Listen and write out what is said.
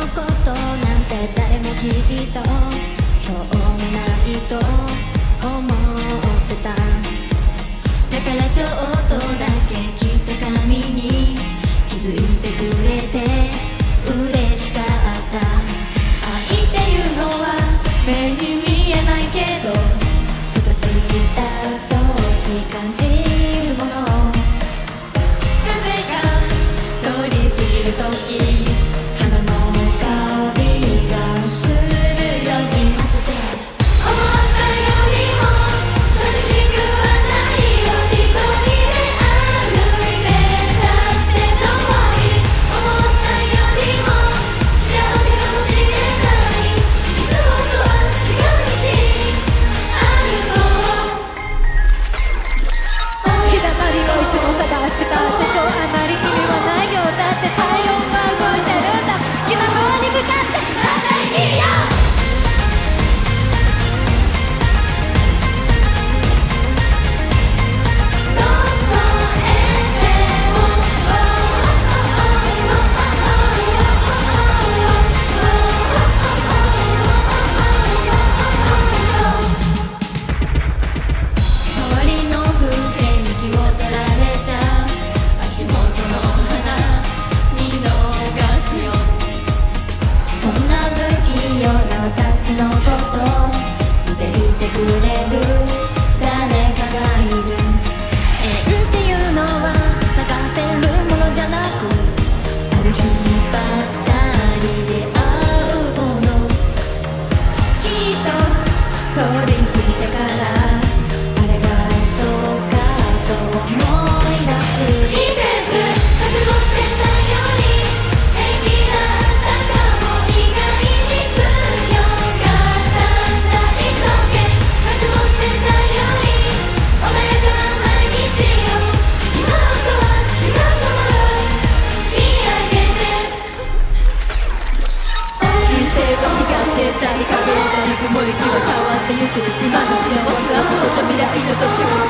ことなんて誰もきっと今日もないと思ってた。だからちょっとだけ切った髪に気づいてくれて嬉しかった。愛っていうのは目に見えないけどふとした時感じるもの。風が通り過ぎる時花の香りがするように後で思ったよりも寂しくはないよ。一人で歩いてたってどうい思ったよりも幸せかもしれない。いつもとは違う道あるぞ。日だまりをいつも探してたってそうあまり意味はないよ。だって太陽が動いてるんだ。好きな方に向かって食べによ。どこへでも周りの風景に気を取られちゃう。足元の花見逃すよ。そんな不器用な私のこと見ていてくれる誰かがいる。縁っていうのは探せるものじゃなくある日ばったり出会うもの。きっと通り過ぎてからあれがそうかと思い出す。季節覚悟してたより平気だったかも。意外に強かったんだ。It's okay 覚悟してたより穏やかな毎日よ。今とは違う空見上げて人生は光ってたり影たり雲行きは変わってゆく。今の幸せはここと未来の途中